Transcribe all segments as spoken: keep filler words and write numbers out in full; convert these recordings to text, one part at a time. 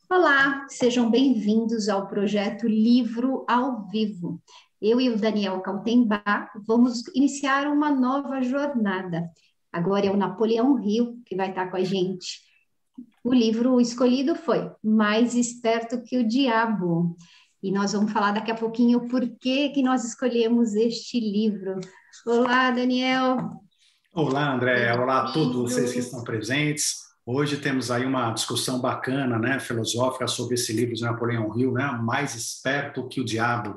Olá, sejam bem-vindos ao projeto Livro ao Vivo. Eu e o Daniel Kaltenbach vamos iniciar uma nova jornada. Agora é o Napoleão Hill que vai estar com a gente. O livro escolhido foi Mais Esperto que o Diabo. E nós vamos falar daqui a pouquinho por que que nós escolhemos este livro. Olá, Daniel. Olá, André. Olá a todos vocês que Bem-vindo. estão presentes. Hoje temos aí uma discussão bacana, né, filosófica sobre esse livro de Napoleão Hill, né, Mais Esperto que o Diabo.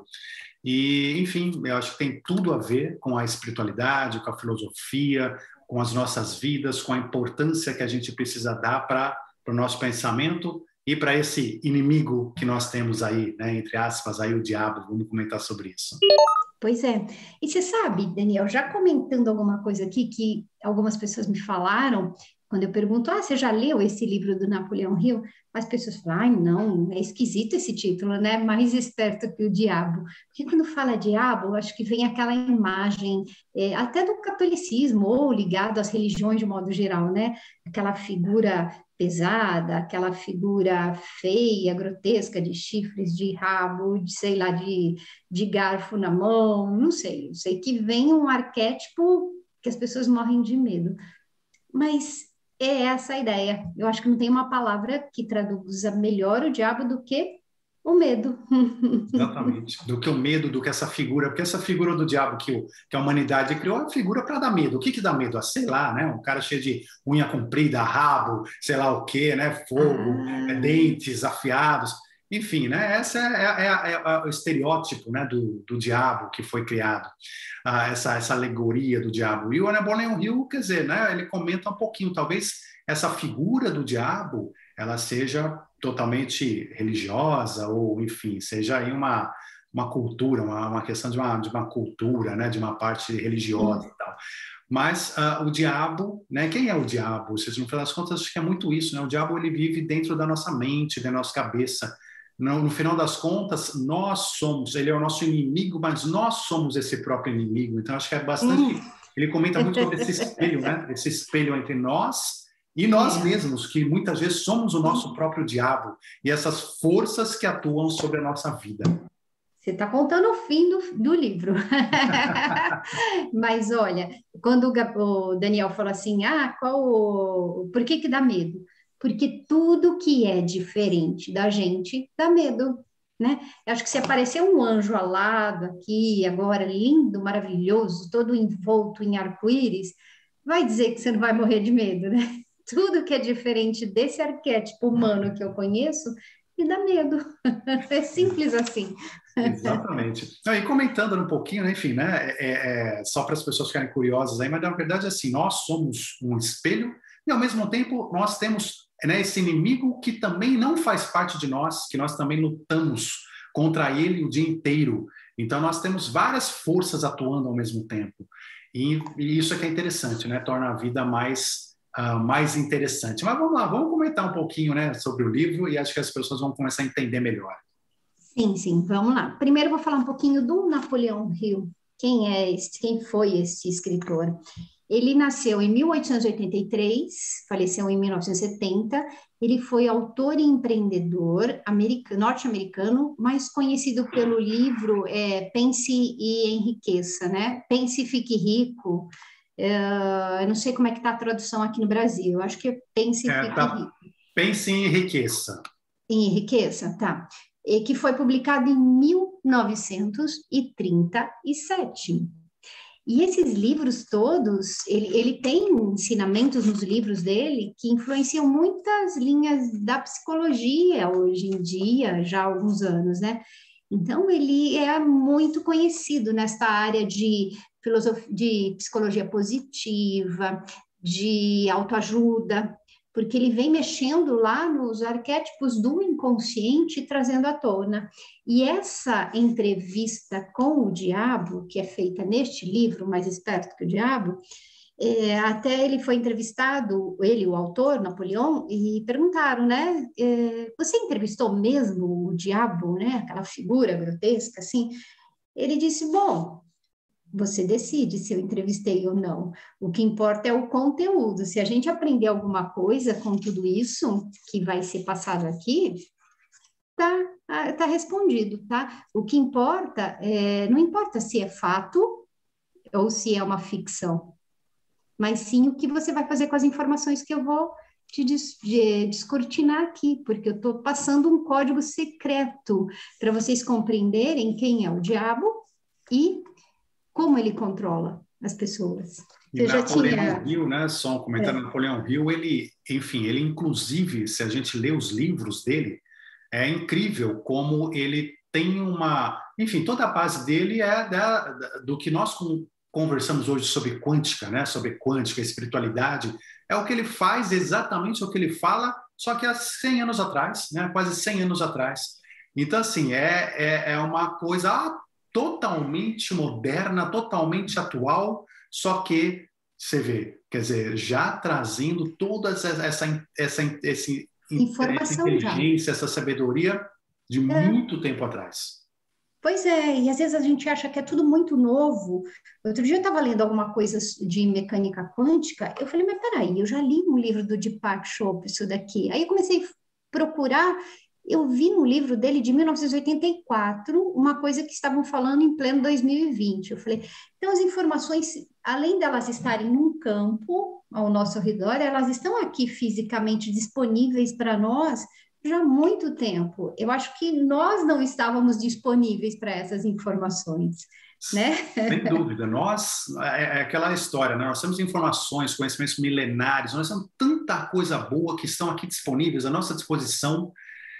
E, enfim, eu acho que tem tudo a ver com a espiritualidade, com a filosofia, com as nossas vidas, com a importância que a gente precisa dar para o nosso pensamento e para esse inimigo que nós temos aí, né, entre aspas, aí o diabo. Vamos comentar sobre isso. Pois é. E você sabe, Daniel, já comentando alguma coisa aqui que algumas pessoas me falaram, quando eu pergunto, ah, você já leu esse livro do Napoleão Hill? As pessoas falam, ai, não, é esquisito esse título, né? Mais esperto que o diabo. Porque quando fala diabo, eu acho que vem aquela imagem, é, até do catolicismo, ou ligado às religiões de modo geral, né? Aquela figura pesada, aquela figura feia, grotesca, de chifres, de rabo, de, sei lá, de de garfo na mão, não sei, eu sei que vem um arquétipo que as pessoas morrem de medo, mas é essa a ideia. Eu acho que não tem uma palavra que traduza melhor o diabo do que o medo. Exatamente. Do que o medo, do que essa figura, porque essa figura do diabo que, o, que a humanidade criou é uma figura para dar medo. O que que dá medo? Ah, sei lá, né? Um cara cheio de unha comprida, rabo, sei lá o quê, né? Fogo, é, Ah, dentes afiados. Enfim, né? Essa é, é, é, é o estereótipo, né, do, do diabo que foi criado. Ah, essa, essa alegoria do diabo. E o Napoleão Hill, quer dizer, né? Ele comenta um pouquinho, talvez essa figura do diabo ela seja totalmente religiosa ou, enfim, seja aí uma, uma cultura, uma, uma questão de uma, de uma cultura, né, de uma parte religiosa sim. e tal. Mas uh, o diabo, né, quem é o diabo? Vocês, no final das contas, acho que é muito isso, né? O diabo, ele vive dentro da nossa mente, da nossa cabeça. No, no final das contas, nós somos, ele é o nosso inimigo, mas nós somos esse próprio inimigo. Então, acho que é Hum. bastante... Ele comenta muito sobre esse espelho, né? Esse espelho entre nós e nós É, mesmos, que muitas vezes somos o nosso próprio diabo e essas forças que atuam sobre a nossa vida. você está contando o fim do, do livro. Mas olha, quando o, Gab- o Daniel falou assim, ah, qual o, por que que dá medo? Porque tudo que é diferente da gente dá medo, né? Eu acho que se aparecer um anjo alado aqui, agora, lindo, maravilhoso, todo envolto em arco-íris, vai dizer que você não vai morrer de medo, né? Tudo que é diferente desse arquétipo humano que eu conheço, me dá medo. É simples assim. Exatamente. Não, e comentando um pouquinho, né, enfim, né, é, é, só para as pessoas ficarem curiosas aí, mas na verdade, assim, nós somos um espelho e, ao mesmo tempo, nós temos, né, esse inimigo que também não faz parte de nós, que nós também lutamos contra ele o dia inteiro. Então, nós temos várias forças atuando ao mesmo tempo. E, e isso é que é interessante, né, torna a vida mais, uh, mais interessante. Mas vamos lá, vamos comentar um pouquinho, né, sobre o livro e acho que as pessoas vão começar a entender melhor. Sim, sim, vamos lá. Primeiro eu vou falar um pouquinho do Napoleão Hill. Quem é esse, quem foi esse escritor? Ele nasceu em mil oitocentos e oitenta e três, faleceu em mil novecentos e setenta. Ele foi autor e empreendedor americano, norte-americano, mais conhecido pelo livro é, Pense e Enriqueça, né? Pense e Fique Rico. É, eu não sei como é que está a tradução aqui no Brasil. Eu acho que é Pense e É, Fique tá. Rico. Pense em riqueza. Em Enriqueça, tá. E que foi publicado em mil novecentos e trinta e sete. E esses livros todos, ele, ele tem ensinamentos nos livros dele que influenciam muitas linhas da psicologia hoje em dia, já há alguns anos, né? Então, ele é muito conhecido nesta área de filosofia, de psicologia positiva, de autoajuda, porque ele vem mexendo lá nos arquétipos do inconsciente e trazendo à tona. E essa entrevista com o diabo, que é feita neste livro, Mais Esperto que o Diabo, é, até ele foi entrevistado, ele, o autor, Napoleão, e perguntaram, né, é, você entrevistou mesmo o diabo, né, aquela figura grotesca, assim? Ele disse, bom, você decide se eu entrevistei ou não. O que importa é o conteúdo. Se a gente aprender alguma coisa com tudo isso que vai ser passado aqui, está tá respondido, tá? O que importa, é, não importa se é fato ou se é uma ficção, mas sim o que você vai fazer com as informações que eu vou te des, de, descortinar aqui, porque eu estou passando um código secreto para vocês compreenderem quem é o diabo e como ele controla as pessoas. E Você já Napoleão tinha... Hill, né, só um comentário, É. Napoleão Hill, ele, enfim, ele inclusive, se a gente lê os livros dele, é incrível como ele tem uma... Enfim, toda a base dele é da, da, do que nós conversamos hoje sobre quântica, né, sobre quântica, espiritualidade, é o que ele faz exatamente o que ele fala, só que há cem anos atrás, né, quase cem anos atrás. Então, assim, é, é, é uma coisa totalmente moderna, totalmente atual, só que você vê, quer dizer, já trazendo toda essa, essa, essa, esse, essa Informação já. inteligência, essa sabedoria de É. muito tempo atrás. Pois é, e às vezes a gente acha que é tudo muito novo. Outro dia eu estava lendo alguma coisa de mecânica quântica, eu falei, mas peraí, eu já li um livro do Deepak Chopra isso daqui. Aí eu comecei a procurar, eu vi no livro dele de mil novecentos e oitenta e quatro uma coisa que estavam falando em pleno dois mil e vinte. Eu falei, então as informações, além delas estarem num campo ao nosso redor, elas estão aqui fisicamente disponíveis para nós já há muito tempo. Eu acho que nós não estávamos disponíveis para essas informações, né? Sem dúvida. Nós, é, é aquela história, né? Nós temos informações, conhecimentos milenares, nós temos tanta coisa boa que estão aqui disponíveis à nossa disposição.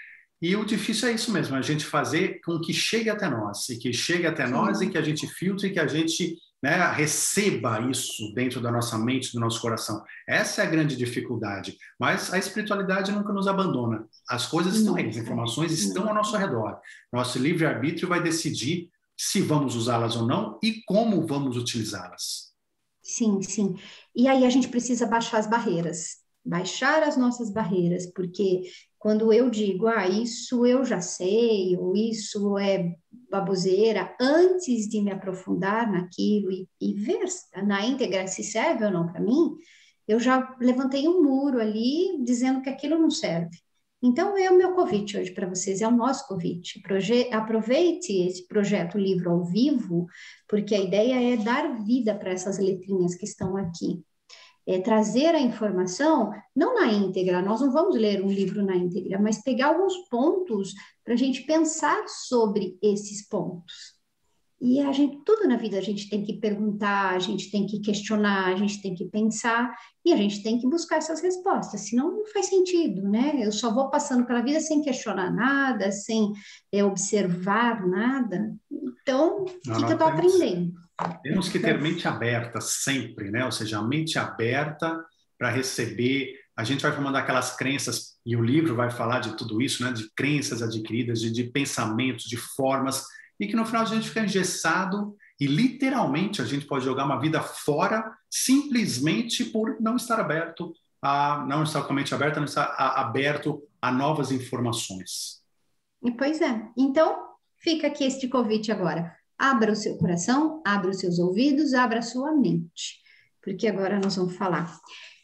E o difícil é isso mesmo, a gente fazer com que chegue até nós, e que chegue até Sim. nós, e que a gente filtre, e que a gente, né, receba isso dentro da nossa mente, do nosso coração. Essa é a grande dificuldade. Mas a espiritualidade nunca nos abandona. As coisas estão aí, as informações estão ao nosso redor. Nosso livre-arbítrio vai decidir se vamos usá-las ou não e como vamos utilizá-las. Sim, sim. E aí a gente precisa baixar as barreiras, baixar as nossas barreiras, porque quando eu digo, ah, isso eu já sei, ou isso é baboseira, antes de me aprofundar naquilo e, e ver na íntegra se serve ou não para mim, eu já levantei um muro ali dizendo que aquilo não serve. Então, é o meu convite hoje para vocês, é o nosso convite. Proje- aproveite esse projeto Livro ao Vivo, porque a ideia é dar vida para essas letrinhas que estão aqui. É trazer a informação, não na íntegra, nós não vamos ler um livro na íntegra, mas pegar alguns pontos para a gente pensar sobre esses pontos. E a gente, tudo na vida a gente tem que perguntar, a gente tem que questionar, a gente tem que pensar e a gente tem que buscar essas respostas, senão não faz sentido, né? Eu só vou passando pela vida sem questionar nada, sem é, observar nada. Então, o que, que eu estou aprendendo? Temos que ter mente aberta sempre, né? Ou seja, a mente aberta para receber. A gente vai formando aquelas crenças, e o livro vai falar de tudo isso, né? De crenças adquiridas, de, de pensamentos, de formas, e que no final a gente fica engessado e literalmente a gente pode jogar uma vida fora simplesmente por não estar aberto, a, não estar com a mente aberta, não estar a, aberto a novas informações. Pois é. Então, fica aqui este convite agora. Abra o seu coração, abra os seus ouvidos, abra a sua mente, porque agora nós vamos falar.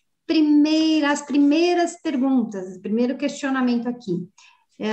Primeira, as primeiras perguntas, o primeiro questionamento aqui. É,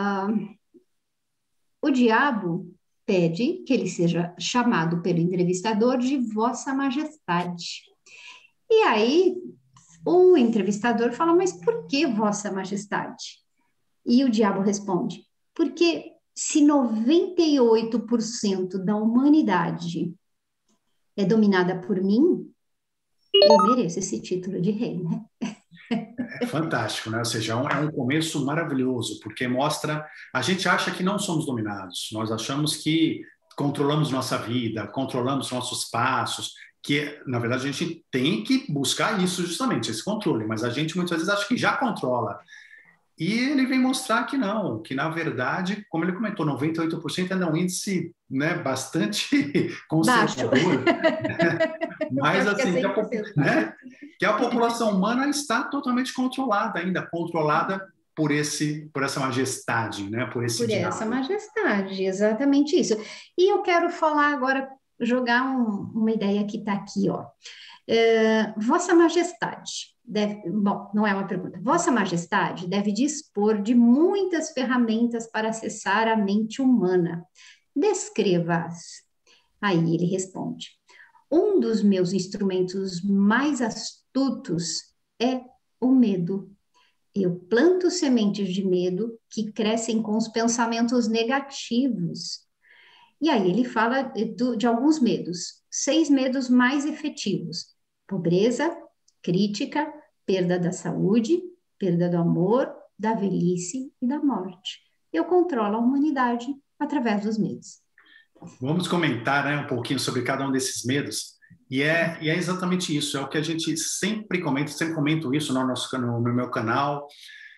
o diabo pede que ele seja chamado pelo entrevistador de Vossa Majestade. E aí, o entrevistador fala, mas por que Vossa Majestade? E o diabo responde, porque se noventa e oito por cento da humanidade é dominada por mim, eu mereço esse título de rei, né? É fantástico, né? Ou seja, é um, é um começo maravilhoso, porque mostra... A gente acha que não somos dominados, nós achamos que controlamos nossa vida, controlamos nossos passos, que, na verdade, a gente tem que buscar isso justamente, esse controle, mas a gente muitas vezes acha que já controla. E ele vem mostrar que não, que na verdade, como ele comentou, noventa e oito por cento ainda é um índice, né, bastante conservador. Mas assim, que a, né, que a população humana está totalmente controlada ainda, controlada por, esse, por essa majestade, né, por esse Por diabo. essa majestade, exatamente isso. E eu quero falar agora, jogar um, uma ideia que está aqui, ó. É, Vossa Majestade deve, bom, não é uma pergunta. Vossa Majestade deve dispor de muitas ferramentas para acessar a mente humana. Descreva-as. Aí ele responde: um dos meus instrumentos mais astutos é o medo. Eu planto sementes de medo que crescem com os pensamentos negativos. E aí ele fala de, de alguns medos, seis medos mais efetivos: pobreza, crítica, perda da saúde, perda do amor, da velhice e da morte. Eu controlo a humanidade através dos medos. Vamos comentar, né, um pouquinho sobre cada um desses medos. E é, e é exatamente isso, é o que a gente sempre comenta, sempre comento isso no, nosso, no, no meu canal,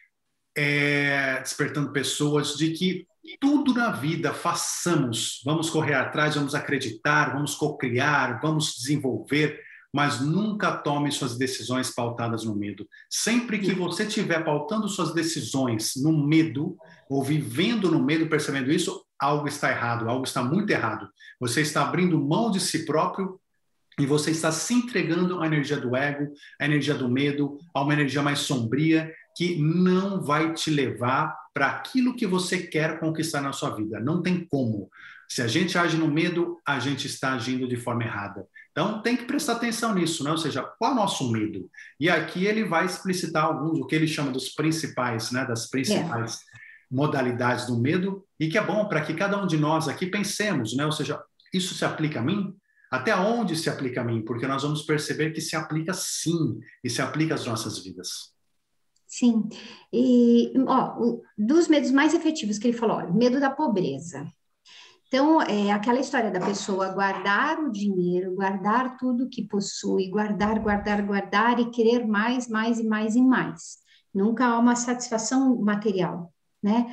é, despertando pessoas, de que tudo na vida façamos, vamos correr atrás, vamos acreditar, vamos co-criar, vamos desenvolver, mas nunca tome suas decisões pautadas no medo. Sempre que você estiver pautando suas decisões no medo, ou vivendo no medo, percebendo isso, algo está errado, algo está muito errado. Você está abrindo mão de si próprio e você está se entregando à energia do ego, à energia do medo, a uma energia mais sombria, que não vai te levar para aquilo que você quer conquistar na sua vida. Não tem como. Se a gente age no medo, a gente está agindo de forma errada. Então, tem que prestar atenção nisso, né? Ou seja, qual é o nosso medo? E aqui ele vai explicitar alguns, o que ele chama dos principais, né? Das principais é. modalidades do medo, e que é bom para que cada um de nós aqui pensemos, né? Ou seja, isso se aplica a mim? Até onde se aplica a mim? Porque nós vamos perceber que se aplica sim, e se aplica às nossas vidas. Sim, e ó, o, dos medos mais efetivos que ele falou, ó, medo da pobreza. Então, é aquela história da pessoa guardar o dinheiro, guardar tudo que possui, guardar, guardar, guardar e querer mais, mais e mais e mais. Nunca há uma satisfação material, né?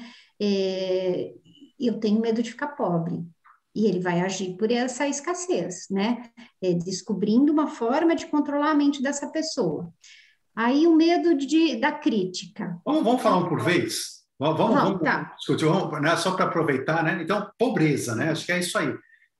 É, eu tenho medo de ficar pobre. E ele vai agir por essa escassez, né? É, descobrindo uma forma de controlar a mente dessa pessoa. Aí o medo de, da crítica. Vamos, vamos falar um por vez? Vamos, vamos, vamos tá. discutir, vamos, né, só para aproveitar, né? Então, pobreza, né? Acho que é isso aí.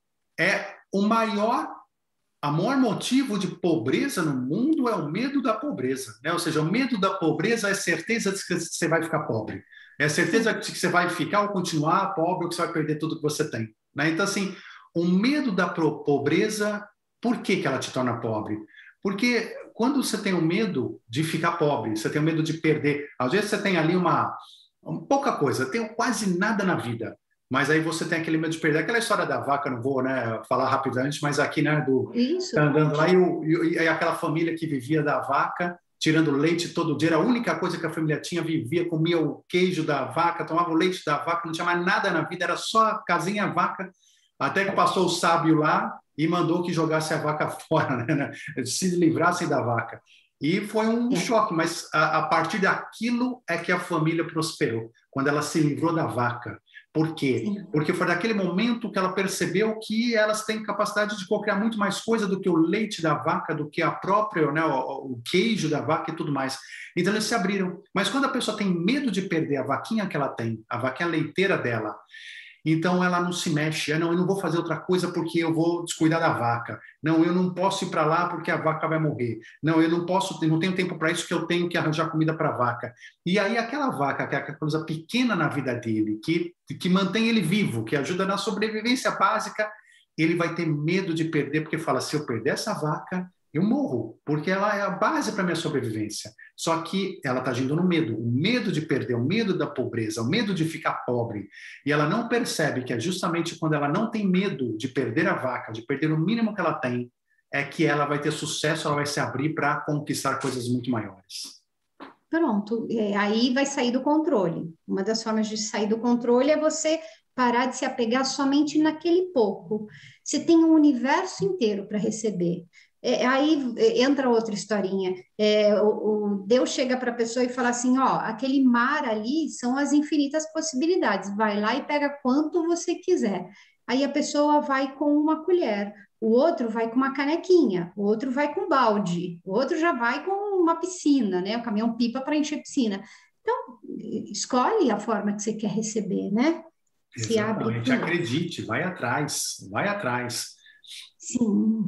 É o maior, o maior motivo de pobreza no mundo é o medo da pobreza, né? Ou seja, o medo da pobreza é certeza de que você vai ficar pobre. É certeza de que você vai ficar ou continuar pobre ou que você vai perder tudo que você tem, né? Então, assim, o medo da pobreza, por que que ela te torna pobre? Porque quando você tem o medo de ficar pobre, você tem o medo de perder, às vezes você tem ali uma, uma pouca coisa, tem quase nada na vida, mas aí você tem aquele medo de perder. Aquela história da vaca, não vou, né, falar rapidamente, mas aqui, né, do Isso. Tá andando lá e, o, e, e aquela família que vivia da vaca, tirando leite todo dia, era a única coisa que a família tinha, vivia, comia o queijo da vaca, tomava o leite da vaca, não tinha mais nada na vida, era só a casinha, a vaca, até que passou o sábio lá e mandou que jogasse a vaca fora, né? Se livrassem da vaca. E foi um é. choque, mas a, a partir daquilo é que a família prosperou, quando ela se livrou da vaca. Por quê? Sim. Porque foi naquele momento que ela percebeu que elas têm capacidade de cocriar muito mais coisa do que o leite da vaca, do que a própria, né, o, o queijo da vaca e tudo mais. Então eles se abriram. Mas quando a pessoa tem medo de perder a vaquinha que ela tem, a vaquinha leiteira dela, então ela não se mexe. Ah, não, eu não vou fazer outra coisa porque eu vou descuidar da vaca. Não, eu não posso ir para lá porque a vaca vai morrer. Não, eu não posso, não tenho tempo para isso que eu tenho que arranjar comida para a vaca. E aí aquela vaca, que é aquela coisa pequena na vida dele, que, que mantém ele vivo, que ajuda na sobrevivência básica, ele vai ter medo de perder, porque fala, se eu perder essa vaca, eu morro, porque ela é a base para a minha sobrevivência. Só que ela está agindo no medo, o medo de perder, o medo da pobreza, o medo de ficar pobre. E ela não percebe que é justamente quando ela não tem medo de perder a vaca, de perder o mínimo que ela tem, é que ela vai ter sucesso, ela vai se abrir para conquistar coisas muito maiores. Pronto, é, aí vai sair do controle. Uma das formas de sair do controle é você parar de se apegar somente naquele pouco. Você tem um universo inteiro para receber. É, aí entra outra historinha. É, o, o Deus chega para a pessoa e fala assim: ó, aquele mar ali são as infinitas possibilidades. Vai lá e pega quanto você quiser. Aí a pessoa vai com uma colher, o outro vai com uma canequinha, o outro vai com balde, o outro já vai com uma piscina, né? O caminhão-pipa para encher piscina. Então, escolhe a forma que você quer receber, né? Se Exatamente. Abre acredite, vai atrás, vai atrás. Sim.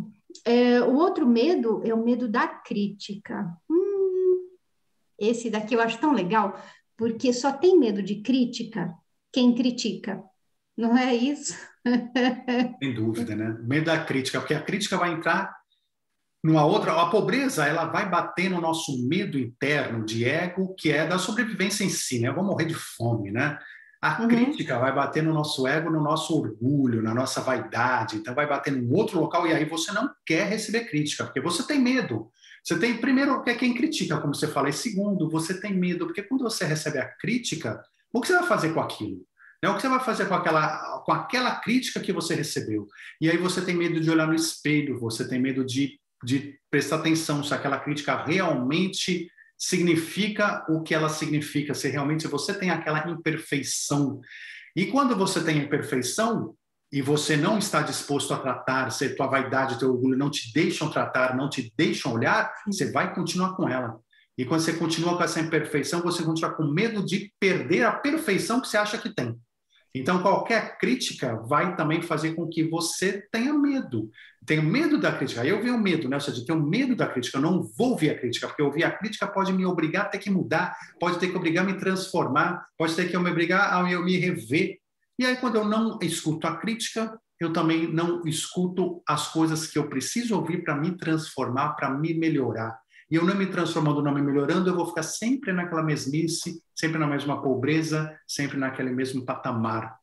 É, o outro medo é o medo da crítica. Hum, esse daqui eu acho tão legal, porque só tem medo de crítica quem critica, não é isso? Sem dúvida, né? Medo da crítica, porque a crítica vai entrar numa outra. A pobreza, ela vai bater no nosso medo interno de ego, que é da sobrevivência em si, né? Eu vou morrer de fome, né? A Uhum. crítica vai bater no nosso ego, no nosso orgulho, na nossa vaidade. Então, vai bater num outro local e aí você não quer receber crítica, porque você tem medo. Você tem, primeiro, que é quem critica, como você fala, e segundo, você tem medo, porque quando você recebe a crítica, o que você vai fazer com aquilo? Né? O que você vai fazer com aquela, com aquela crítica que você recebeu? E aí você tem medo de olhar no espelho, você tem medo de, de prestar atenção se aquela crítica realmente significa o que ela significa, se realmente você tem aquela imperfeição. E quando você tem imperfeição e você não está disposto a tratar, se tua vaidade, teu orgulho não te deixam tratar, não te deixam olhar, você vai continuar com ela. E quando você continua com essa imperfeição, você continua com medo de perder a perfeição que você acha que tem. Então, qualquer crítica vai também fazer com que você tenha medo. Tenha medo da crítica. Aí eu venho medo, né? Ou seja, eu tenho medo da crítica. Eu não vou ouvir a crítica, porque ouvir a crítica pode me obrigar a ter que mudar, pode ter que obrigar a me transformar, pode ter que me obrigar a eu me rever. E aí, quando eu não escuto a crítica, eu também não escuto as coisas que eu preciso ouvir para me transformar, para me melhorar. E eu não me transformando, não me melhorando, eu vou ficar sempre naquela mesmice, sempre na mesma pobreza, sempre naquele mesmo patamar.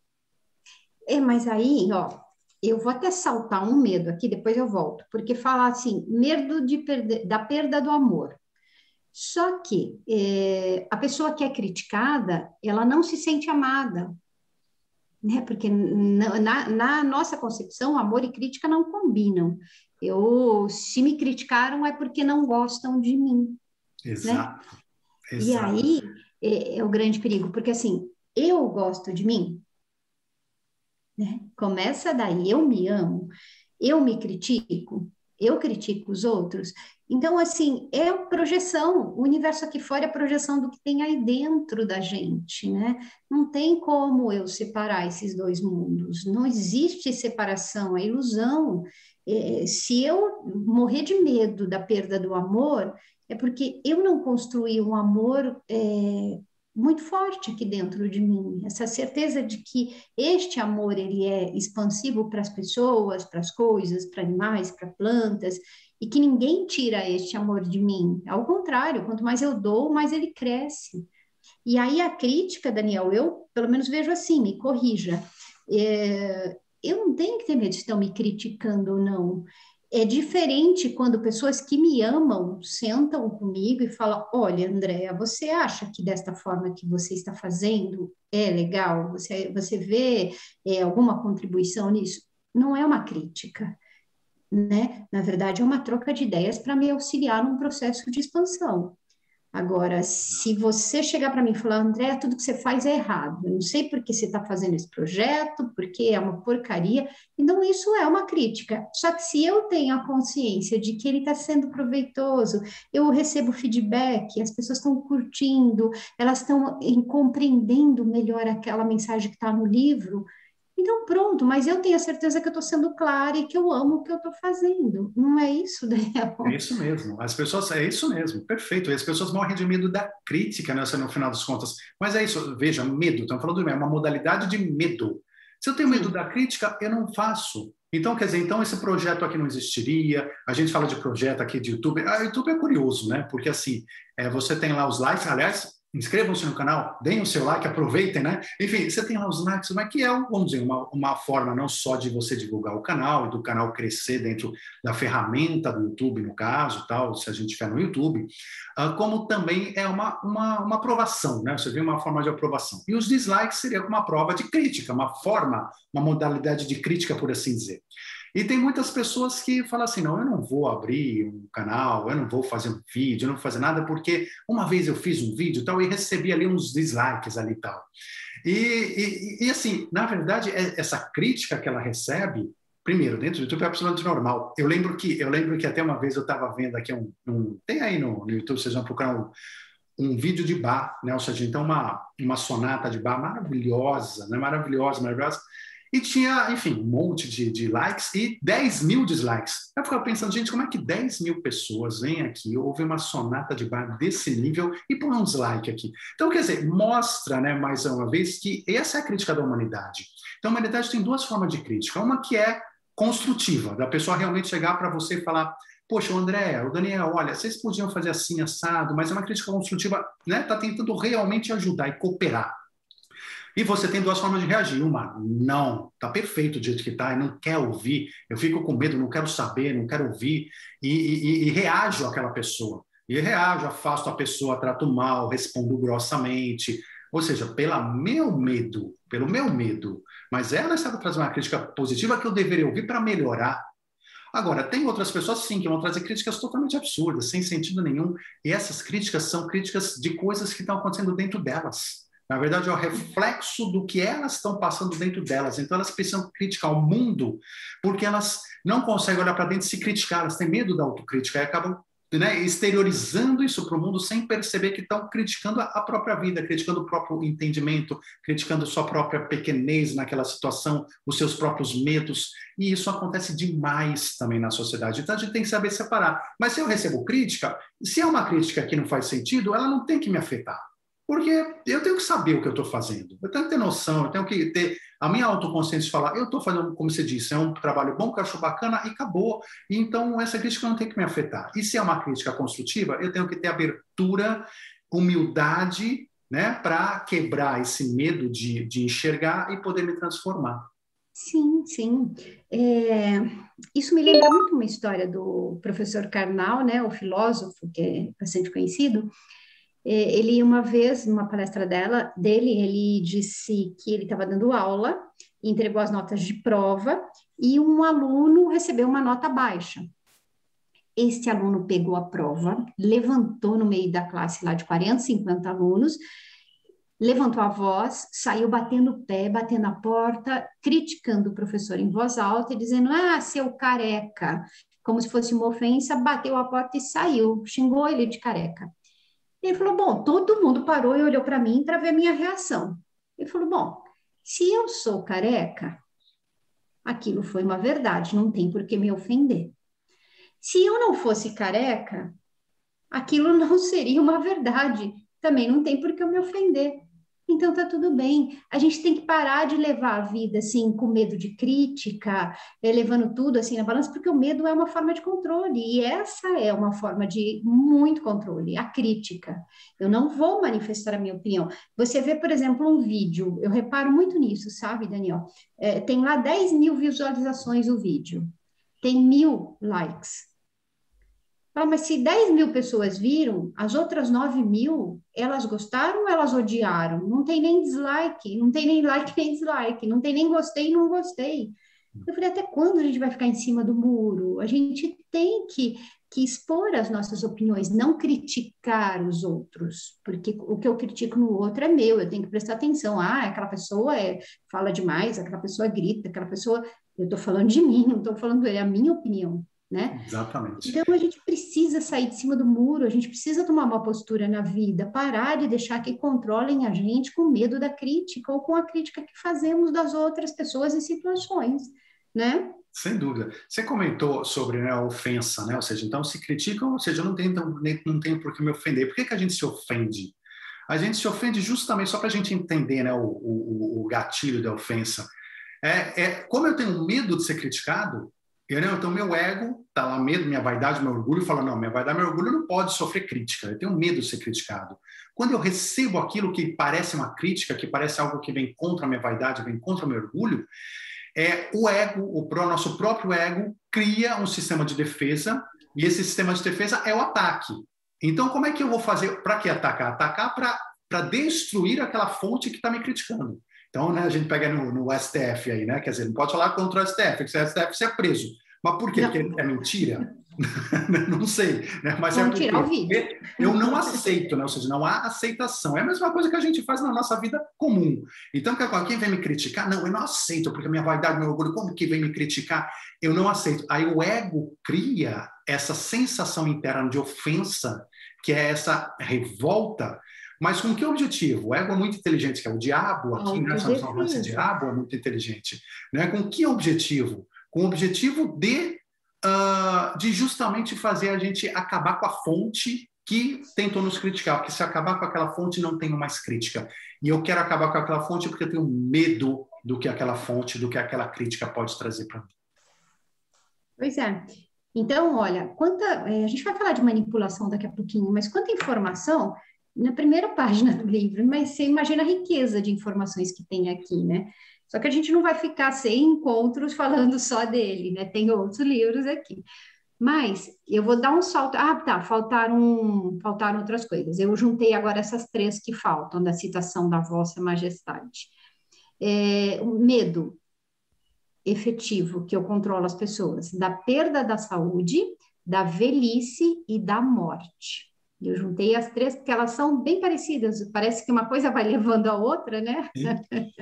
É, mas aí, ó, eu vou até saltar um medo aqui, depois eu volto, porque fala assim, medo de perder, da perda do amor. Só que é, a pessoa que é criticada, ela não se sente amada, né? Porque na, na, na nossa concepção, amor e crítica não combinam. Eu, se me criticaram é porque não gostam de mim, né? Exato, E exato. aí é, é o grande perigo, porque assim, eu gosto de mim, né? Começa daí, eu me amo, eu me critico, eu critico os outros. Então, assim, é a projeção, o universo aqui fora é a projeção do que tem aí dentro da gente, né? Não tem como eu separar esses dois mundos, não existe separação, é ilusão. É, se eu morrer de medo da perda do amor, é porque eu não construí um amor é, muito forte aqui dentro de mim, essa certeza de que este amor ele é expansivo para as pessoas, para as coisas, para animais, para plantas, e que ninguém tira este amor de mim. Ao contrário, quanto mais eu dou, mais ele cresce. E aí a crítica, Daniel, eu pelo menos vejo assim, me corrija. É, eu não tenho que ter medo de estão me criticando ou não. É diferente quando pessoas que me amam sentam comigo e falam: Olha, Andréa, você acha que desta forma que você está fazendo é legal? Você, você vê é, alguma contribuição nisso? Não é uma crítica, né? Na verdade, é uma troca de ideias para me auxiliar num processo de expansão. Agora, se você chegar para mim e falar, André, tudo que você faz é errado, eu não sei por que você está fazendo esse projeto, porque é uma porcaria, então isso é uma crítica. Só que se eu tenho a consciência de que ele está sendo proveitoso, eu recebo feedback, as pessoas estão curtindo, elas estão compreendendo melhor aquela mensagem que está no livro, então pronto, mas eu tenho a certeza que eu estou sendo clara e que eu amo o que eu estou fazendo. Não é isso, É Daniel? isso mesmo. As pessoas, é isso mesmo, perfeito. E as pessoas morrem de medo da crítica, né, no final das contas. Mas é isso, veja, medo, estamos falando de é uma modalidade de medo. Se eu tenho medo Sim. da crítica, eu não faço. Então, quer dizer, então esse projeto aqui não existiria. A gente fala de projeto aqui de YouTube. Ah, YouTube é curioso, né? Porque assim, é, você tem lá os likes, aliás, inscrevam-se no canal, deem o seu like, aproveitem, né? Enfim, você tem lá os likes, mas que é, vamos dizer, uma, uma forma não só de você divulgar o canal e do canal crescer dentro da ferramenta do YouTube, no caso, tal, se a gente estiver no YouTube, uh, como também é uma, uma, uma aprovação, né? Você vê uma forma de aprovação. E os dislikes seria uma prova de crítica, uma forma, uma modalidade de crítica, por assim dizer. E tem muitas pessoas que falam assim, não, eu não vou abrir um canal, eu não vou fazer um vídeo, eu não vou fazer nada, porque uma vez eu fiz um vídeo tal, e recebi ali uns dislikes ali e tal. E, e, e assim, na verdade, essa crítica que ela recebe, primeiro, dentro do YouTube é absolutamente normal. Eu lembro que, eu lembro que até uma vez eu estava vendo aqui um, um... Tem aí no, no YouTube, vocês vão procurar um, um vídeo de Bach, né? Ou seja, então uma, uma sonata de Bach maravilhosa, né? Maravilhosa, maravilhosa. E tinha, enfim, um monte de, de likes e dez mil dislikes. Eu ficava pensando, gente, como é que dez mil pessoas vêm aqui, ouvem uma sonata de bar desse nível e põem um dislike aqui? Então, quer dizer, mostra, né, mais uma vez, que essa é a crítica da humanidade. Então, a humanidade tem duas formas de crítica. Uma que é construtiva, da pessoa realmente chegar para você e falar: poxa, o André, o Daniel, olha, vocês podiam fazer assim, assado, mas é uma crítica construtiva, né? Está tentando realmente ajudar e cooperar. E você tem duas formas de reagir. Uma, não, tá perfeito do jeito que tá, e não quer ouvir, eu fico com medo, não quero saber, não quero ouvir, e, e, e reajo àquela pessoa. E reajo, afasto a pessoa, trato mal, respondo grossamente. Ou seja, pelo meu medo, pelo meu medo. Mas ela está trazendo uma crítica positiva que eu deveria ouvir para melhorar. Agora, tem outras pessoas, sim, que vão trazer críticas totalmente absurdas, sem sentido nenhum. E essas críticas são críticas de coisas que estão acontecendo dentro delas. Na verdade, é o reflexo do que elas estão passando dentro delas. Então, elas precisam criticar o mundo porque elas não conseguem olhar para dentro e se criticar. Elas têm medo da autocrítica e acabam, né, exteriorizando isso para o mundo sem perceber que estão criticando a própria vida, criticando o próprio entendimento, criticando sua própria pequenez naquela situação, os seus próprios medos. E isso acontece demais também na sociedade. Então, a gente tem que saber separar. Mas se eu recebo crítica, se é uma crítica que não faz sentido, ela não tem que me afetar. Porque eu tenho que saber o que eu estou fazendo, eu tenho que ter noção, eu tenho que ter a minha autoconsciência de falar, eu estou fazendo, como você disse, é um trabalho bom, que eu acho bacana e acabou. E então essa crítica não tem que me afetar. E se é uma crítica construtiva, eu tenho que ter abertura, humildade, né, para quebrar esse medo de, de enxergar e poder me transformar. Sim, sim. É, isso me lembra muito uma história do professor Karnal, né, o filósofo, que é bastante conhecido. Ele, uma vez, numa palestra dela, dele, ele disse que ele estava dando aula, entregou as notas de prova e um aluno recebeu uma nota baixa. Este aluno pegou a prova, levantou no meio da classe lá de quarenta, cinquenta alunos, levantou a voz, saiu batendo o pé, batendo a porta, criticando o professor em voz alta e dizendo: ah, seu careca, como se fosse uma ofensa, bateu a porta e saiu, xingou ele de careca. Ele falou: bom, todo mundo parou e olhou para mim para ver a minha reação. Ele falou: bom, se eu sou careca, aquilo foi uma verdade, não tem por que me ofender. Se eu não fosse careca, aquilo não seria uma verdade, também não tem por que eu me ofender. Então tá tudo bem. A gente tem que parar de levar a vida assim com medo de crítica, levando tudo assim na balança, porque o medo é uma forma de controle e essa é uma forma de muito controle, a crítica. Eu não vou manifestar a minha opinião. Você vê, por exemplo, um vídeo, eu reparo muito nisso, sabe, Daniel? É, tem lá dez mil visualizações o vídeo, tem mil likes. Ah, mas se dez mil pessoas viram, as outras nove mil, elas gostaram ou elas odiaram? Não tem nem dislike, não tem nem like nem dislike, não tem nem gostei e não gostei. Eu falei: até quando a gente vai ficar em cima do muro? A gente tem que, que expor as nossas opiniões, não criticar os outros, porque o que eu critico no outro é meu, eu tenho que prestar atenção. Ah, aquela pessoa é, fala demais, aquela pessoa grita, aquela pessoa... Eu estou falando de mim, não estou falando dele, é a minha opinião. Né? Exatamente. Então a gente precisa sair de cima do muro, a gente precisa tomar uma postura na vida, parar de deixar que controlem a gente com medo da crítica ou com a crítica que fazemos das outras pessoas e situações, né? Sem dúvida. Você comentou sobre, né, a ofensa, né? Ou seja, então se criticam, ou seja, não tem, não tem por que me ofender. Por que que a gente se ofende? A gente se ofende justamente, só para a gente entender, né, o, o, o gatilho da ofensa. É, é, como eu tenho medo de ser criticado, eu, né, então meu ego está lá, medo, minha vaidade, meu orgulho, fala: não, minha vaidade, meu orgulho não pode sofrer crítica, eu tenho medo de ser criticado. Quando eu recebo aquilo que parece uma crítica, que parece algo que vem contra a minha vaidade, vem contra o meu orgulho, é, o ego, o pro, nosso próprio ego, cria um sistema de defesa, e esse sistema de defesa é o ataque. Então, como é que eu vou fazer? Para que atacar? Atacar para destruir aquela fonte que está me criticando. Então, né, a gente pega no, no S T F aí, né? Quer dizer, não pode falar contra o S T F, porque se o S T F você é preso. Mas por quê? Não. Porque é mentira? Não sei, né? Mas Vão é porque tirar o vídeo. Eu não aceito, né? Ou seja, não há aceitação. É a mesma coisa que a gente faz na nossa vida comum. Então, quem vem me criticar? Não, eu não aceito, porque minha vaidade, meu orgulho, como que vem me criticar? Eu não aceito. Aí o ego cria essa sensação interna de ofensa, que é essa revolta, Mas com que objetivo? O ego é muito inteligente, que é o diabo aqui, né? Nós falando, esse Autodefesa. diabo é muito inteligente. Né? Com que objetivo? Com o objetivo de, uh, de justamente fazer a gente acabar com a fonte que tentou nos criticar, porque se acabar com aquela fonte, não tenho mais crítica. E eu quero acabar com aquela fonte porque eu tenho medo do que aquela fonte, do que aquela crítica pode trazer para mim. Pois é. Então, olha, quanta, é, a gente vai falar de manipulação daqui a pouquinho, mas quanta informação na primeira página do livro, mas você imagina a riqueza de informações que tem aqui, né? Só que a gente não vai ficar sem encontros falando só dele, né? Tem outros livros aqui. Mas eu vou dar um salto. Ah, tá, faltaram, faltaram outras coisas. Eu juntei agora essas três que faltam, da citação da Vossa Majestade. É, o medo efetivo, que eu controlo as pessoas, da perda da saúde, da velhice e da morte. Eu juntei as três porque elas são bem parecidas, parece que uma coisa vai levando a outra, né? Sim,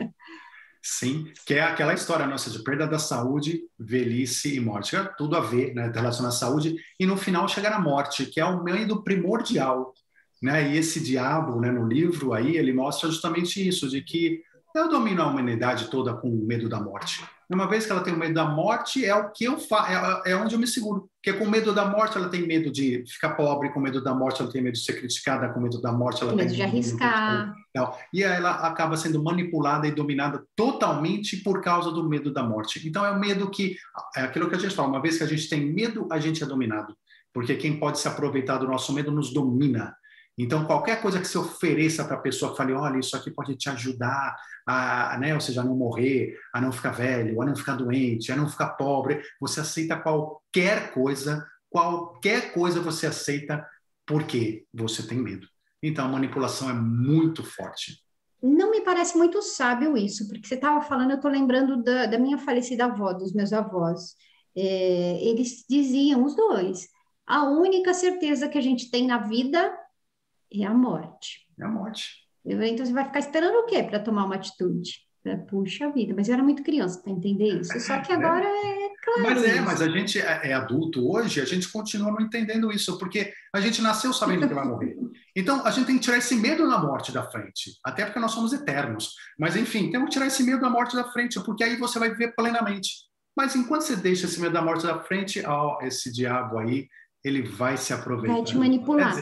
Sim. Que é aquela história nossa de perda da saúde, velhice e morte. É tudo a ver, né, relacionado à saúde, e no final chegar à morte, que é o medo primordial, né? E esse diabo, né, no livro aí, ele mostra justamente isso, de que eu domino a humanidade toda com o medo da morte. Uma vez que ela tem o medo da morte, é o que eu faço, é, é onde eu me seguro. Porque com medo da morte, ela tem medo de ficar pobre, com medo da morte, ela tem medo de ser criticada, com medo da morte, ela Tem tem medo de medo arriscar. de... E aí ela acaba sendo manipulada e dominada totalmente por causa do medo da morte. Então é o medo que, é aquilo que a gente fala, uma vez que a gente tem medo, a gente é dominado. Porque quem pode se aproveitar do nosso medo nos domina. Então, qualquer coisa que se ofereça para a pessoa que fale, olha, isso aqui pode te ajudar a, né, ou seja, a não morrer, a não ficar velho, a não ficar doente, a não ficar pobre, você aceita qualquer coisa, qualquer coisa você aceita porque você tem medo. Então, a manipulação é muito forte. Não me parece muito sábio isso, porque você estava falando, eu estou lembrando da, da minha falecida avó, dos meus avós. É, eles diziam, os dois, a única certeza que a gente tem na vida é a morte. É a morte. Então, você vai ficar esperando o quê para tomar uma atitude? Puxa vida, mas eu era muito criança para entender isso. Só que agora é, é claro. Mas é, isso. mas a gente é, é adulto hoje, a gente continua não entendendo isso, porque a gente nasceu sabendo que vai morrer. Então, a gente tem que tirar esse medo da morte da frente, até porque nós somos eternos. Mas, enfim, temos que tirar esse medo da morte da frente, porque aí você vai viver plenamente. Mas enquanto você deixa esse medo da morte da frente, ó, esse diabo aí, ele vai se aproveitar. Vai te manipular.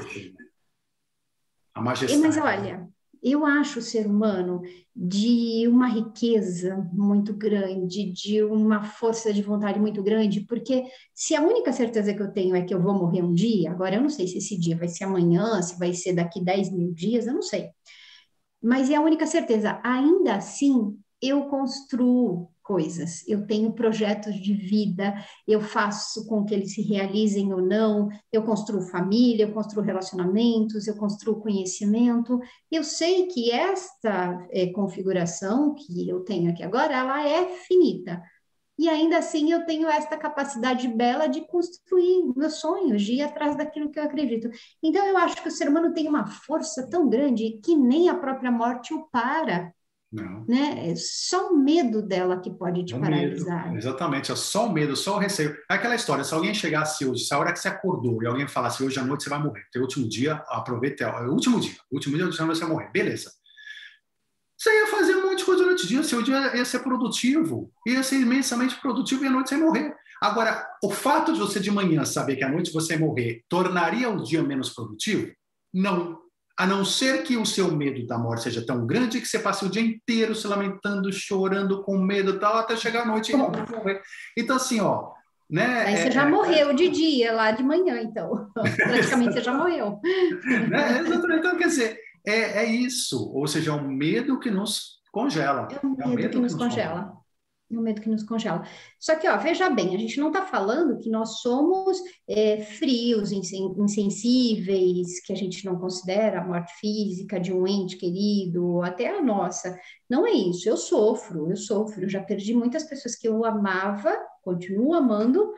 A majestade. Mas olha, eu acho o ser humano de uma riqueza muito grande, de uma força de vontade muito grande, porque se a única certeza que eu tenho é que eu vou morrer um dia, agora eu não sei se esse dia vai ser amanhã, se vai ser daqui dez mil dias, eu não sei. Mas é a única certeza. Ainda assim, eu construo coisas, eu tenho projetos de vida, eu faço com que eles se realizem ou não, eu construo família, eu construo relacionamentos, eu construo conhecimento. Eu sei que esta é, configuração que eu tenho aqui agora, ela é finita. E ainda assim eu tenho esta capacidade bela de construir meus sonhos, de ir atrás daquilo que eu acredito. Então eu acho que o ser humano tem uma força tão grande que nem a própria morte o para. Não. Né? É só o medo dela que pode te o paralisar. Medo. Exatamente, é só o medo, só o receio. É aquela história, se alguém chegasse hoje, se a hora que você acordou e alguém falasse hoje à noite você vai morrer, teu último dia, aproveita, é o último dia, o último dia você vai morrer, beleza. Você ia fazer um monte de coisa durante o dia, seu dia ia ser produtivo, ia ser imensamente produtivo e à noite você ia morrer. Agora, o fato de você de manhã saber que à noite você ia morrer tornaria o dia menos produtivo? Não. A não ser que o seu medo da morte seja tão grande que você passe o dia inteiro se lamentando, chorando, com medo e tal, até chegar à noite e morrer. Então, assim, ó... Né, Aí você é, já é, morreu é... de dia, lá de manhã, então. Praticamente você já morreu. Né? Exatamente. Então, quer dizer, é, é isso. Ou seja, é o medo que nos congela. É o medo, é o medo que, nos que nos congela. congela. É o medo que nos congela. Só que, ó, veja bem, a gente não está falando que nós somos é, frios, insensíveis, que a gente não considera a morte física de um ente querido, até a nossa. Não é isso. Eu sofro, eu sofro. Eu já perdi muitas pessoas que eu amava, continuo amando.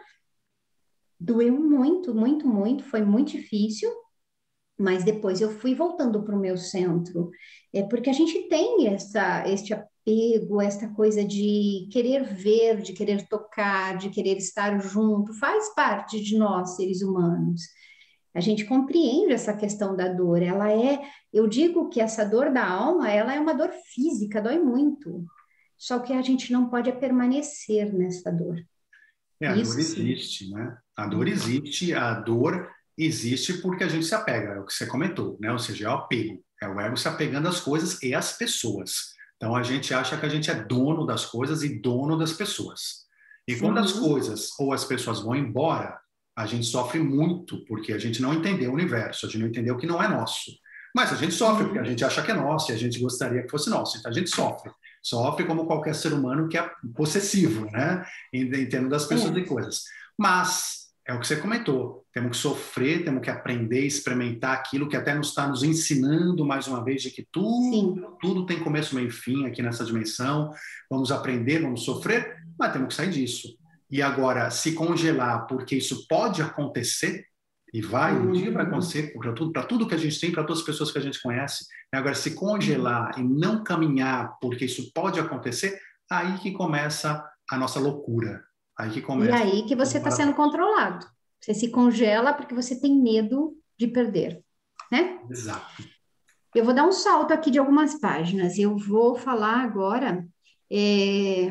Doeu muito, muito, muito. Foi muito difícil. Mas depois eu fui voltando para o meu centro. É porque a gente tem essa, este apego, esta coisa de querer ver, de querer tocar, de querer estar junto, faz parte de nós, seres humanos. A gente compreende essa questão da dor. Ela é, eu digo que essa dor da alma, ela é uma dor física, dói muito. Só que a gente não pode permanecer nessa dor. É, a Isso dor sim. existe, né? A dor existe, a dor existe porque a gente se apega, é o que você comentou, né? Ou seja, é o apego, é o ego se apegando às coisas e às pessoas. Então a gente acha que a gente é dono das coisas e dono das pessoas. E quando as Sim, coisas ou as pessoas vão embora, a gente sofre muito porque a gente não entendeu o universo, a gente não entendeu que não é nosso. Mas a gente sofre porque a sim, gente acha que é nosso e a gente gostaria que fosse nosso. Então a gente sofre. Sofre como qualquer ser humano que é possessivo, né? Em, em termos das pessoas e é, coisas. Mas é o que você comentou. Temos que sofrer, temos que aprender, experimentar aquilo que até nos está nos ensinando mais uma vez de que tudo, sim. tudo tem começo, meio e fim aqui nessa dimensão. Vamos aprender, vamos sofrer, mas temos que sair disso. E agora, se congelar, porque isso pode acontecer, e vai, um dia vai Hum, acontecer para tudo, para tudo que a gente tem, para todas as pessoas que a gente conhece. Agora, se congelar e não caminhar, porque isso pode acontecer, aí que começa a nossa loucura. Aí que E começa aí que você o está sendo paradoxo. controlado. Você se congela porque você tem medo de perder, né? Exato. Eu vou dar um salto aqui de algumas páginas. Eu vou falar agora é,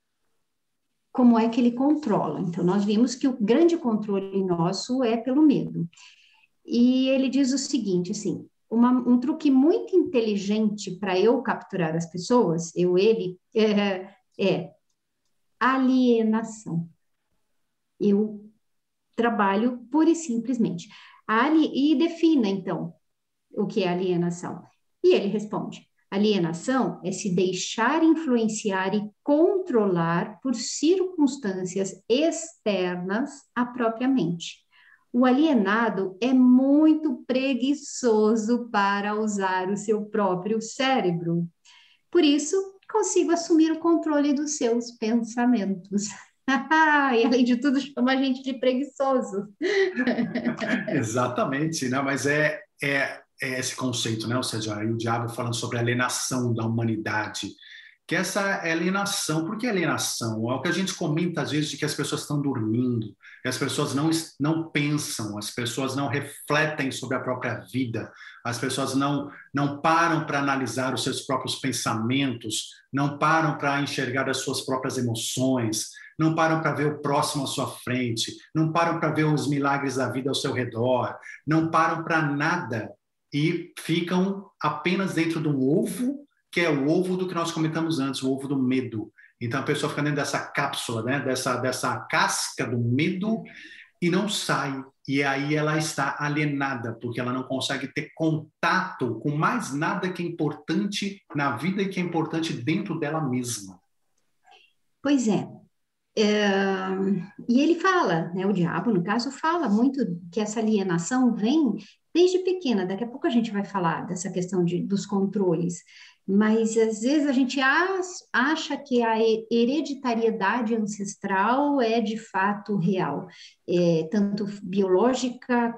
como é que ele controla. Então, nós vimos que o grande controle nosso é pelo medo. E ele diz o seguinte, assim, uma, um truque muito inteligente para eu capturar as pessoas, eu, ele, é, é alienação. Eu trabalho pura e simplesmente. Ali, e defina, então, o que é alienação. E ele responde: alienação é se deixar influenciar e controlar por circunstâncias externas à própria mente. O alienado é muito preguiçoso para usar o seu próprio cérebro. Por isso, consigo assumir o controle dos seus pensamentos. E além de tudo, chama a gente de preguiçoso. Exatamente, né? Mas é, é, é esse conceito, né? Ou seja, aí o diabo falando sobre a alienação da humanidade, que essa alienação, por que alienação? É o que a gente comenta às vezes de que as pessoas estão dormindo, que as pessoas não, não pensam, as pessoas não refletem sobre a própria vida, as pessoas não, não param para analisar os seus próprios pensamentos, não param para enxergar as suas próprias emoções, não param para ver o próximo à sua frente, não param para ver os milagres da vida ao seu redor, não param para nada e ficam apenas dentro de um ovo, que é o ovo do que nós comentamos antes, o ovo do medo. Então a pessoa fica dentro dessa cápsula, né? dessa, dessa casca do medo e não sai. E aí ela está alienada, porque ela não consegue ter contato com mais nada que é importante na vida e que é importante dentro dela mesma. Pois é. É, e ele fala, né, o diabo, no caso, fala muito que essa alienação vem desde pequena. Daqui a pouco a gente vai falar dessa questão de, dos controles, mas às vezes a gente acha que a hereditariedade ancestral é de fato real, é, tanto biológica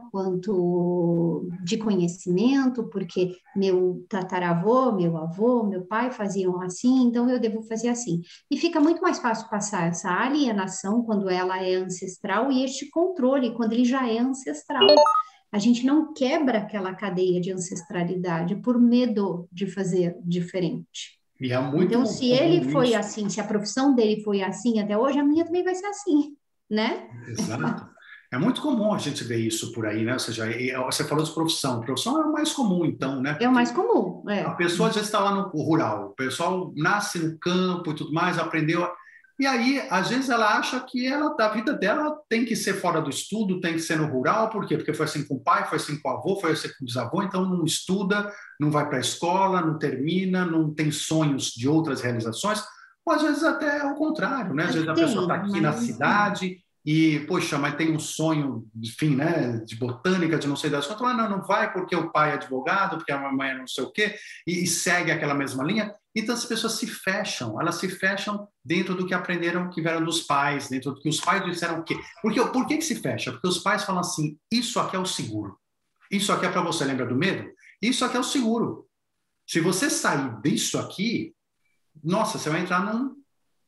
quanto de conhecimento, porque meu tataravô, meu avô, meu pai faziam assim, então eu devo fazer assim. E fica muito mais fácil passar essa alienação quando ela é ancestral e este controle quando ele já é ancestral. A gente não quebra aquela cadeia de ancestralidade por medo de fazer diferente. E é muito Então, se ele comum foi isso. assim, se a profissão dele foi assim até hoje, a minha também vai ser assim, né? Exato. É muito comum a gente ver isso por aí, né? Ou seja, você falou de profissão. Profissão é o mais comum, então, né? É o Porque mais comum, a é. pessoa às vezes está lá no rural, o pessoal nasce no campo e tudo mais, aprendeu. E aí, às vezes, ela acha que ela, a vida dela tem que ser fora do estudo, tem que ser no rural, por quê? Porque foi assim com o pai, foi assim com o avô, foi assim com o bisavô, então não estuda, não vai para a escola, não termina, não tem sonhos de outras realizações, ou às vezes até o contrário, né? Às vezes a pessoa está Tem, aqui na mas é. cidade e, poxa, mas tem um sonho, enfim, né, de botânica, de não sei das quantas, não, não vai porque o pai é advogado, porque a mamãe é não sei o quê, e, e segue aquela mesma linha. Então as pessoas se fecham, elas se fecham dentro do que aprenderam, que vieram dos pais, dentro do que os pais disseram o quê? Porque, por que que se fecha? Porque os pais falam assim, isso aqui é o seguro, isso aqui é para você, lembra do medo? Isso aqui é o seguro. Se você sair disso aqui, nossa, você vai entrar num,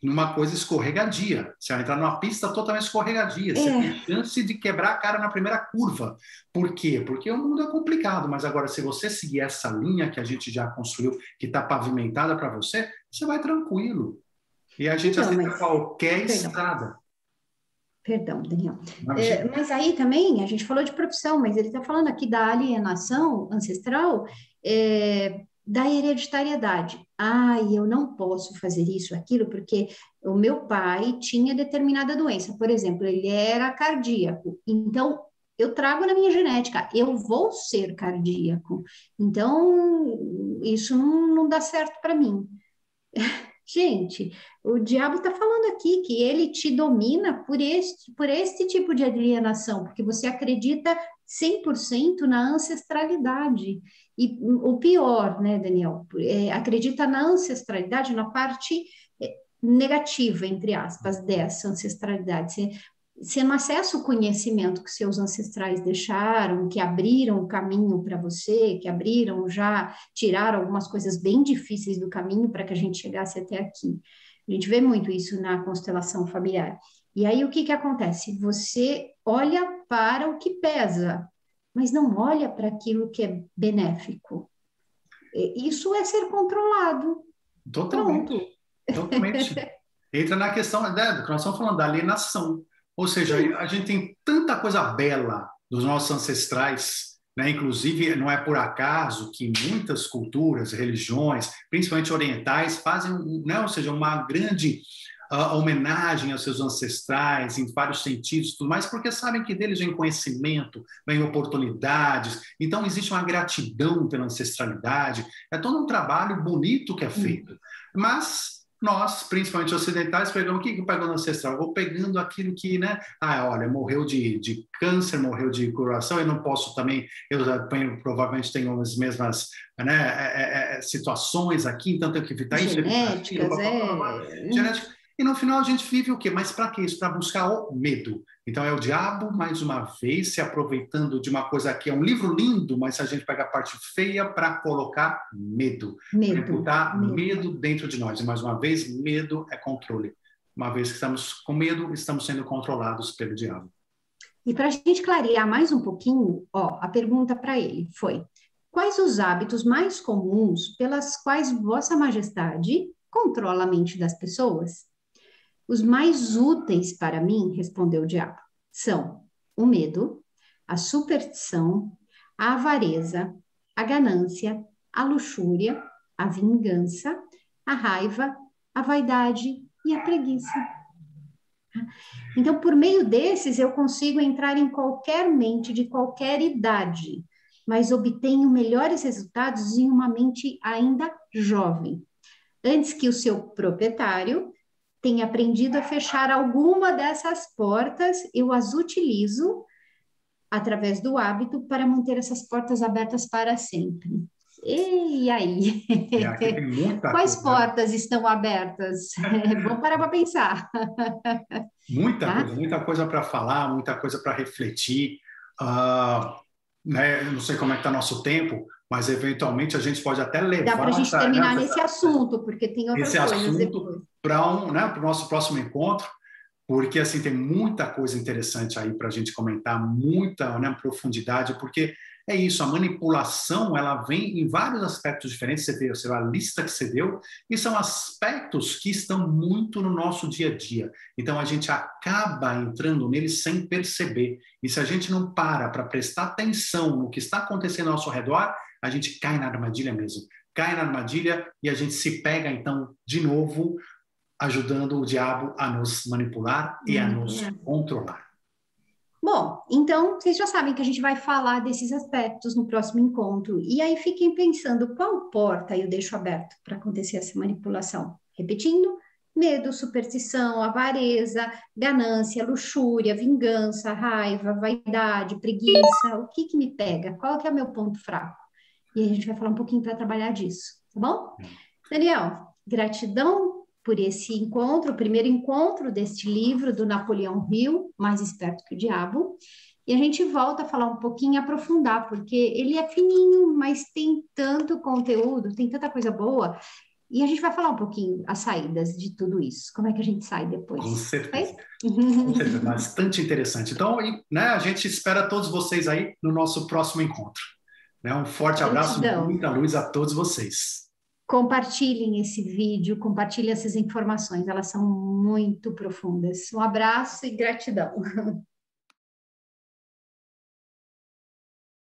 numa coisa escorregadia. Você vai entrar numa pista totalmente escorregadia. Você É. tem chance de quebrar a cara na primeira curva. Por quê? Porque o mundo é complicado, mas agora, se você seguir essa linha que a gente já construiu, que está pavimentada para você, você vai tranquilo. E a gente Então, aceita mas- qualquer Perdão. estrada. Perdão, Daniel. Imagina. É, mas aí também, a gente falou de profissão, mas ele está falando aqui da alienação ancestral, é, da hereditariedade. Ah, e eu não posso fazer isso, aquilo, porque o meu pai tinha determinada doença. Por exemplo, ele era cardíaco. Então, eu trago na minha genética, eu vou ser cardíaco. Então, isso não, não dá certo para mim. Gente, o diabo está falando aqui que ele te domina por este, por este tipo de alienação, porque você acredita cem por cento na ancestralidade. E o pior, né, Daniel, é, acredita na ancestralidade, na parte é, negativa, entre aspas, dessa ancestralidade. Você, você não acessa o conhecimento que seus ancestrais deixaram, que abriram o caminho para você, que abriram já, tiraram algumas coisas bem difíceis do caminho para que a gente chegasse até aqui. A gente vê muito isso na constelação familiar. E aí o que que acontece? Você olha para o que pesa, mas não olha para aquilo que é benéfico. E isso é ser controlado. Totalmente. Pronto. Totalmente. Entra na questão, né, do que nós estamos falando, da alienação. Ou seja, Sim. a gente tem tanta coisa bela dos nossos ancestrais, né? Inclusive, não é por acaso que muitas culturas, religiões, principalmente orientais, fazem, né, ou seja, uma grande uh, homenagem aos seus ancestrais em vários sentidos, tudo mais, porque sabem que deles vem conhecimento, vem oportunidades. Então, existe uma gratidão pela ancestralidade. É todo um trabalho bonito que é feito. Mas nós, principalmente ocidentais, pegamos o que que pegou no ancestral? Eu vou pegando aquilo que, né? Ah, olha, morreu de, de câncer, morreu de coração, eu não posso também, eu tenho, provavelmente tenho as mesmas, né, é, é, situações aqui, então tenho que evitar isso, evitar aquilo, Genéticas, blá, blá, blá, blá, é... genética. E no final a gente vive o quê? Mas para quê? Isso para buscar o medo. Então é o diabo, mais uma vez, se aproveitando de uma coisa que é um livro lindo, mas a gente pega a parte feia para colocar medo. Para Medo, imputar medo. medo dentro de nós. E mais uma vez, medo é controle. Uma vez que estamos com medo, estamos sendo controlados pelo diabo. E para a gente clarear mais um pouquinho, ó, a pergunta para ele foi: quais os hábitos mais comuns pelas quais Vossa Majestade controla a mente das pessoas? Os mais úteis para mim, respondeu o diabo, são o medo, a superstição, a avareza, a ganância, a luxúria, a vingança, a raiva, a vaidade e a preguiça. Então, por meio desses, eu consigo entrar em qualquer mente de qualquer idade, mas obtenho melhores resultados em uma mente ainda jovem, antes que o seu proprietário tenha aprendido a fechar alguma dessas portas, eu as utilizo através do hábito para manter essas portas abertas para sempre. E aí? E aqui tem muita Quais coisa, portas estão abertas? Vamos parar para pensar. muita Tá? coisa, muita coisa para falar, muita coisa para refletir. Uh, né, eu não sei como é que está nosso tempo, mas eventualmente a gente pode até levar Dá para a gente essa, terminar né, nesse assunto, porque tem outras esse coisas assunto depois. para um, né, para o nosso próximo encontro, porque assim tem muita coisa interessante aí para a gente comentar, muita, né, profundidade, porque é isso, a manipulação ela vem em vários aspectos diferentes. Você vê, você vê a lista que você deu, e são aspectos que estão muito no nosso dia a dia. Então a gente acaba entrando neles sem perceber. E se a gente não para para prestar atenção no que está acontecendo ao nosso redor, a gente cai na armadilha mesmo. Cai na armadilha e a gente se pega, então, de novo, ajudando o diabo a nos manipular e a nos controlar. Bom, então vocês já sabem que a gente vai falar desses aspectos no próximo encontro. E aí fiquem pensando qual porta eu deixo aberto para acontecer essa manipulação. Repetindo: medo, superstição, avareza, ganância, luxúria, vingança, raiva, vaidade, preguiça. O que que me pega? Qual que é o meu ponto fraco? E a gente vai falar um pouquinho para trabalhar disso, tá bom? Daniel, gratidão por esse encontro, o primeiro encontro deste livro do Napoleão Hill, Mais Esperto que o Diabo. E a gente volta a falar um pouquinho, aprofundar, porque ele é fininho, mas tem tanto conteúdo, tem tanta coisa boa. E a gente vai falar um pouquinho as saídas de tudo isso. Como é que a gente sai depois? Com certeza. Com certeza. Bastante interessante. Então, né, a gente espera todos vocês aí no nosso próximo encontro. Né, um forte abraço, Gratidão. muita luz a todos vocês. Compartilhem esse vídeo, compartilhem essas informações, elas são muito profundas. Um abraço e gratidão.